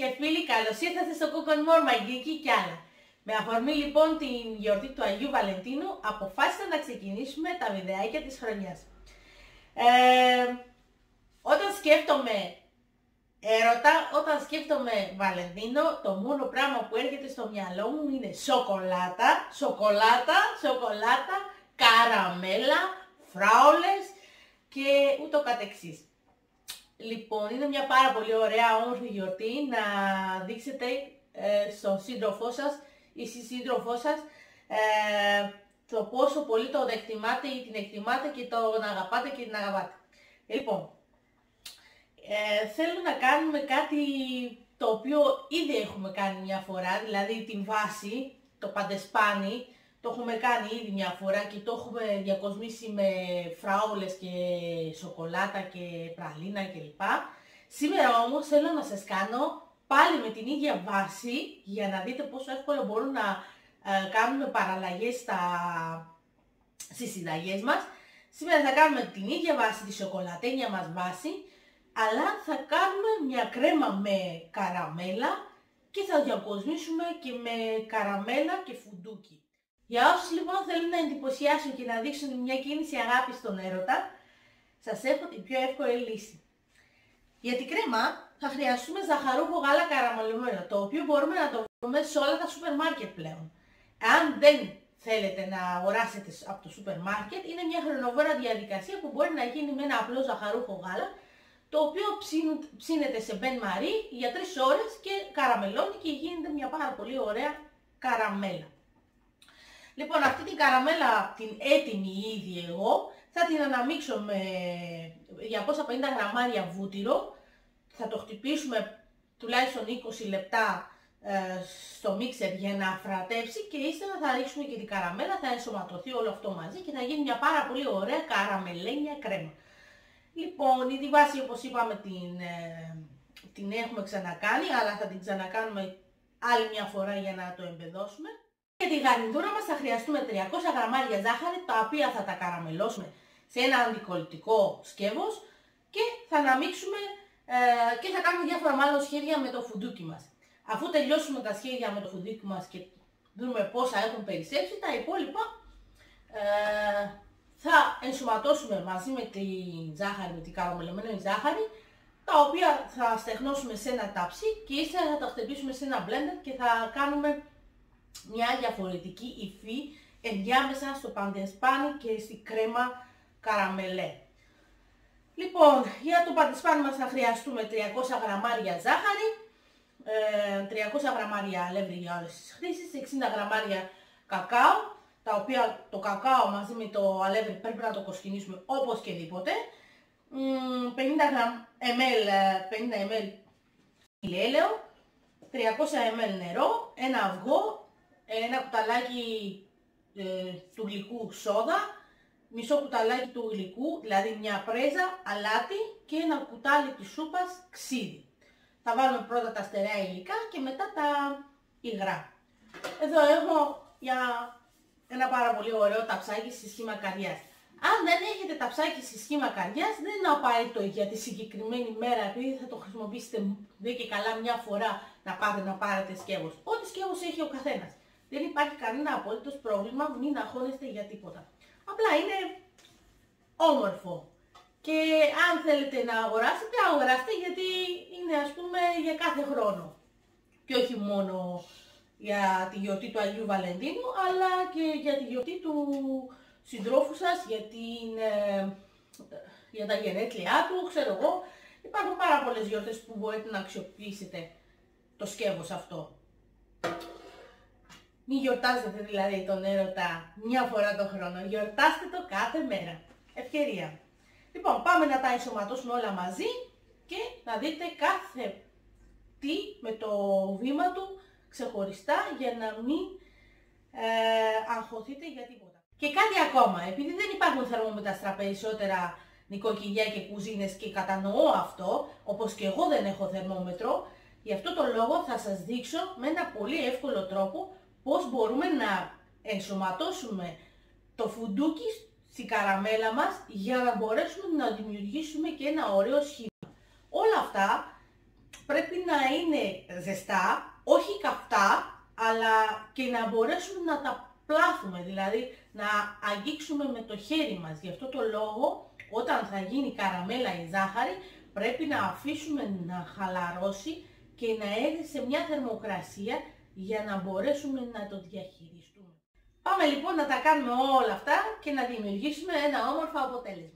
φίλοι, καλώς ήρθατε στο Cook and More, Μαγική κι άλλα. Με αφορμή λοιπόν την γιορτή του Αγίου Βαλεντίνου, αποφάσισα να ξεκινήσουμε τα βιντεάκια της χρονιάς. Όταν σκέφτομαι έρωτα, όταν σκέφτομαι Βαλεντίνο, το μόνο πράγμα που έρχεται στο μυαλό μου είναι σοκολάτα, καραμέλα, φράουλες και ούτω καθεξής. Λοιπόν, είναι μια πάρα πολύ ωραία όμορφη γιορτή να δείξετε στον σύντροφό σας ή στη σύντροφό σας το πόσο πολύ τον εκτιμάτε ή την εκτιμάτε και τον αγαπάτε και την αγαπάτε. Λοιπόν, θέλω να κάνουμε κάτι το οποίο ήδη έχουμε κάνει μια φορά, δηλαδή την βάση, το παντεσπάνι, το έχουμε κάνει ήδη μια φορά και το έχουμε διακοσμήσει με φράουλες και σοκολάτα και πραλίνα κλπ. Σήμερα όμως θέλω να σας κάνω πάλι με την ίδια βάση για να δείτε πόσο εύκολα μπορούμε να κάνουμε παραλλαγές στις συνταγές μας. Σήμερα θα κάνουμε την ίδια βάση, τη σοκολατένια μας βάση, αλλά θα κάνουμε μια κρέμα με καραμέλα και θα διακοσμήσουμε και με καραμέλα και φουντούκι. Για όσους λοιπόν θέλουν να εντυπωσιάσουν και να δείξουν μια κίνηση αγάπης στον έρωτα, σας έχω την πιο εύκολη λύση. Για την κρέμα θα χρειαστούμε ζαχαρούχο γάλα καραμελωμένο, το οποίο μπορούμε να το βρούμε σε όλα τα σούπερ μάρκετ πλέον. Αν δεν θέλετε να αγοράσετε από το σούπερ μάρκετ, είναι μια χρονοβόρα διαδικασία που μπορεί να γίνει με ένα απλό ζαχαρούχο γάλα, το οποίο ψήνεται σε μπεν μαρί για 3 ώρες και καραμελώνει και γίνεται μια πάρα πολύ ωραία καραμέλα. Λοιπόν, αυτή την καραμέλα, την έτοιμη ήδη εγώ, θα την αναμίξω με 250 γραμμάρια βούτυρο. Θα το χτυπήσουμε τουλάχιστον 20 λεπτά στο μίξερ για να αφρατέψει και ύστερα θα ρίξουμε και την καραμέλα, θα ενσωματωθεί όλο αυτό μαζί και θα γίνει μια πάρα πολύ ωραία καραμελένια κρέμα. Λοιπόν, η βάση όπως είπαμε την έχουμε ξανακάνει, αλλά θα την ξανακάνουμε άλλη μια φορά για να το εμπεδώσουμε. Για τη γαρνιτούρα μας θα χρειαστούμε 300 γραμμάρια ζάχαρη, τα οποία θα τα καραμελώσουμε σε ένα αντικολλητικό σκεύος και θα αναμίξουμε και θα κάνουμε διάφορα μάλλον σχέδια με το φουντούκι μας. Αφού τελειώσουμε τα σχέδια με το φουντούκι μας και δούμε πόσα έχουν περισσέψει, τα υπόλοιπα θα ενσωματώσουμε μαζί με τη ζάχαρη, με την καραμελωμένη ζάχαρη, τα οποία θα στεγνώσουμε σε ένα ταψί και ύστερα θα τα χτυπήσουμε σε ένα blender και θα κάνουμε μια διαφορετική υφή ενδιάμεσα στο παντεσπάνι και στη κρέμα καραμελέ. Λοιπόν, για το παντεσπάνι μας θα χρειαστούμε 300 γραμμάρια ζάχαρη, 300 γραμμάρια αλεύρι για όλες τις χρήσεις, 60 γραμμάρια κακάο, τα οποία το κακάο μαζί με το αλεύρι πρέπει να το κοσκινήσουμε οπωσδήποτε, 50 ml ηλιέλαιο, 300 ml νερό, ένα αυγό, ένα κουταλάκι του γλυκού σόδα, μισό κουταλάκι του γλυκού, δηλαδή μια πρέζα, αλάτι και ένα κουτάλι της σούπας ξύδι. Θα βάλουμε πρώτα τα στερεά υλικά και μετά τα υγρά. Εδώ έχω για ένα πάρα πολύ ωραίο ταψάκι σε σχήμα καρδιάς. Αν δεν έχετε ταψάκι σε σχήμα καρδιάς, δεν είναι απαραίτητο για τη συγκεκριμένη μέρα, επειδή θα το χρησιμοποιήσετε δε και καλά μια φορά να πάτε να πάρετε σκεύος. Ό,τι σκεύος έχει ο καθένας. Δεν υπάρχει κανένα απολύτως πρόβλημα, μην αγχώνεστε για τίποτα. Απλά είναι όμορφο. Και αν θέλετε να αγοράσετε, αγοράστε, γιατί είναι ας πούμε για κάθε χρόνο. Και όχι μόνο για τη γιορτή του Αγίου Βαλεντίνου, αλλά και για τη γιορτή του συντρόφου σας, για τα γενέθλιά του, ξέρω εγώ. Υπάρχουν πάρα πολλές γιορτές που μπορείτε να αξιοποιήσετε το σκεύος αυτό. Μην γιορτάζετε δηλαδή τον έρωτα μια φορά το χρόνο, γιορτάστε το κάθε μέρα. Ευκαιρία. Λοιπόν, πάμε να τα ενσωματώσουμε όλα μαζί και να δείτε κάθε τι με το βήμα του ξεχωριστά για να μην αγχωθείτε για τίποτα. Και κάτι ακόμα, επειδή δεν υπάρχουν θερμόμετρα περισσότερα νοικοκυριά και κουζίνες και κατανοώ αυτό, όπως και εγώ δεν έχω θερμόμετρο, γι' αυτό το λόγο θα σας δείξω με ένα πολύ εύκολο τρόπο πώς μπορούμε να ενσωματώσουμε το φουντούκι στην καραμέλα μας για να μπορέσουμε να δημιουργήσουμε και ένα ωραίο σχήμα. Όλα αυτά πρέπει να είναι ζεστά, όχι καυτά, αλλά και να μπορέσουμε να τα πλάθουμε, δηλαδή να αγγίξουμε με το χέρι μας. Γι' αυτό το λόγο, όταν θα γίνει καραμέλα η ζάχαρη, πρέπει να αφήσουμε να χαλαρώσει και να έρθει σε μια θερμοκρασία για να μπορέσουμε να το διαχειριστούμε. Πάμε λοιπόν να τα κάνουμε όλα αυτά και να δημιουργήσουμε ένα όμορφο αποτέλεσμα.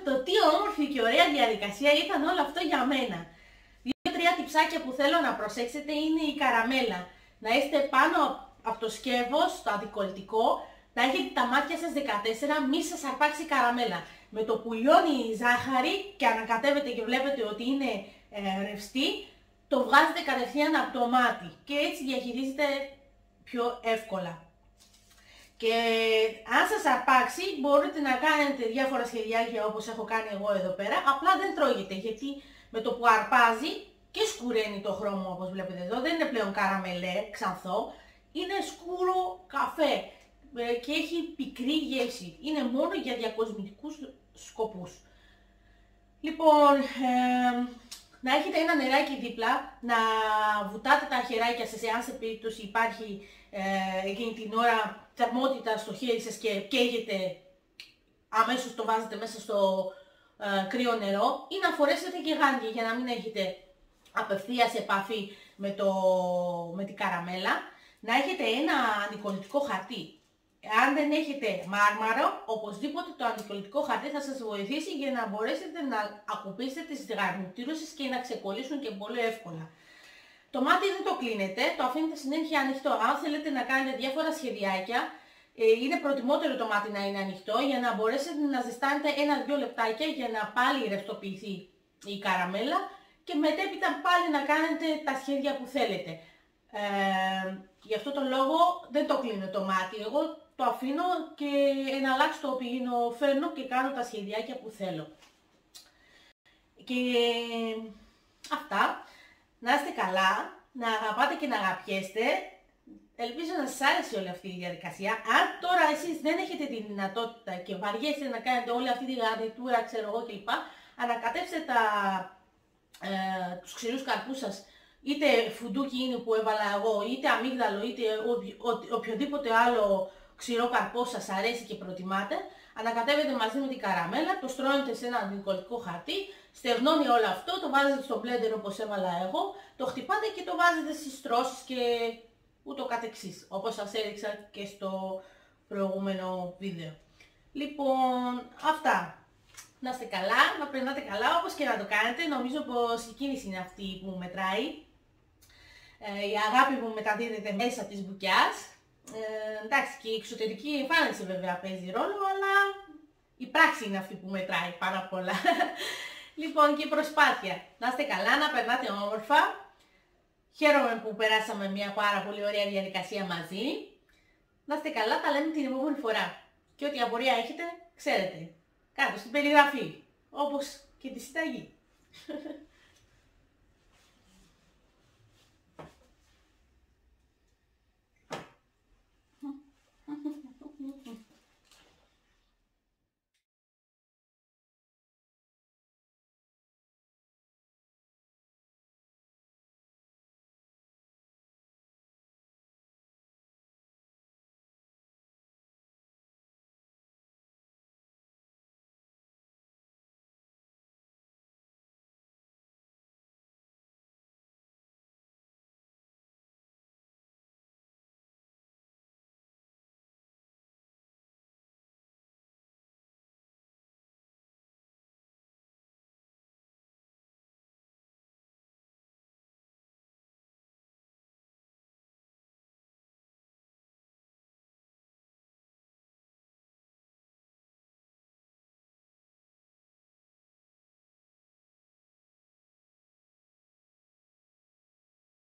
το τι όμορφη και ωραία διαδικασία ήταν όλο αυτό για μένα. 2-3 τιψάκια που θέλω να προσέξετε είναι η καραμέλα. Να είστε πάνω από το σκεύος, το αντικολλητικό, να έχετε τα μάτια σας 14, μη σας αρπάξει η καραμέλα. Με το που λιώνει η ζάχαρη και ανακατεύετε και βλέπετε ότι είναι ρευστή, το βγάζετε κατευθείαν από το μάτι και έτσι διαχειρίζετε πιο εύκολα. Και αν σας αρπάξει μπορείτε να κάνετε διάφορα σχεδιάκια όπως έχω κάνει εγώ εδώ πέρα, απλά δεν τρώγεται γιατί με το που αρπάζει και σκουραίνει το χρώμα όπως βλέπετε εδώ, δεν είναι πλέον καραμελέ, ξανθό, είναι σκούρο καφέ και έχει πικρή γεύση, είναι μόνο για διακοσμητικούς σκοπούς. Λοιπόν, να έχετε ένα νεράκι δίπλα, να βουτάτε τα χεράκια σας εάν σε περίπτωση υπάρχει εκείνη την ώρα θερμότητα στο χέρι σας και καίγεται, αμέσως το βάζετε μέσα στο κρύο νερό ή να φορέσετε και γάντια για να μην έχετε απευθείας επαφή με την καραμέλα. Να έχετε ένα αντικολλητικό χαρτί. Αν δεν έχετε μάρμαρο, οπωσδήποτε το αντικολλητικό χαρτί θα σας βοηθήσει για να μπορέσετε να ακουπήσετε τις γαρνιτούρες και να ξεκολλήσουν και πολύ εύκολα. Το μάτι δεν το κλείνετε, το αφήνετε συνέχεια ανοιχτό. Αν θέλετε να κάνετε διάφορα σχεδιάκια, είναι προτιμότερο το μάτι να είναι ανοιχτό για να μπορέσετε να ζεστάνετε 1-2 λεπτάκια για να πάλι ρευστοποιηθεί η καραμέλα και μετέπειτα πάλι να κάνετε τα σχέδια που θέλετε. Γι' αυτό τον λόγο δεν το κλείνω το μάτι, εγώ το αφήνω και εναλλάξω το πηγαίνω, φέρνω και κάνω τα σχεδιάκια που θέλω. Και αυτά, να είστε καλά, να αγαπάτε και να αγαπιέστε. Ελπίζω να σας άρεσε όλη αυτή η διαδικασία. Αν τώρα εσείς δεν έχετε τη δυνατότητα και βαριέστε να κάνετε όλη αυτή τη γαρνιτούρα, ξέρω εγώ κλπ, ανακατεύστε τους ξηρούς καρπούς σας, είτε φουντούκι είναι που έβαλα εγώ, είτε αμύγδαλο, είτε οποιοδήποτε άλλο ξηρό καρπό σας αρέσει και προτιμάτε, ανακατεύετε μαζί με την καραμέλα, το στρώνετε σε ένα αντικολλητικό χαρτί, στεγνώνει όλο αυτό, το βάζετε στο μπλέντερ όπως έβαλα εγώ, το χτυπάτε και το βάζετε στις στρώσεις και ούτω καθεξής, όπως σας έδειξα και στο προηγούμενο βίντεο. Λοιπόν, αυτά. Να είστε καλά, να περνάτε καλά, όπως και να το κάνετε. Νομίζω πως η κίνηση είναι αυτή που μετράει. Η αγάπη που μεταδίδεται μέσα της μπουκιάς. Εντάξει, και η εξωτερική εμφάνιση βέβαια παίζει ρόλο, αλλά η πράξη είναι αυτή που μετράει πάρα πολλά. Λοιπόν, και η προσπάθεια. Να είστε καλά, να περνάτε όμορφα. Χαίρομαι που περάσαμε μια πάρα πολύ ωραία διαδικασία μαζί. Να είστε καλά, τα λέμε την επόμενη φορά. Και ό,τι απορία έχετε, ξέρετε, κάτω στην περιγραφή, όπως και τη συνταγή.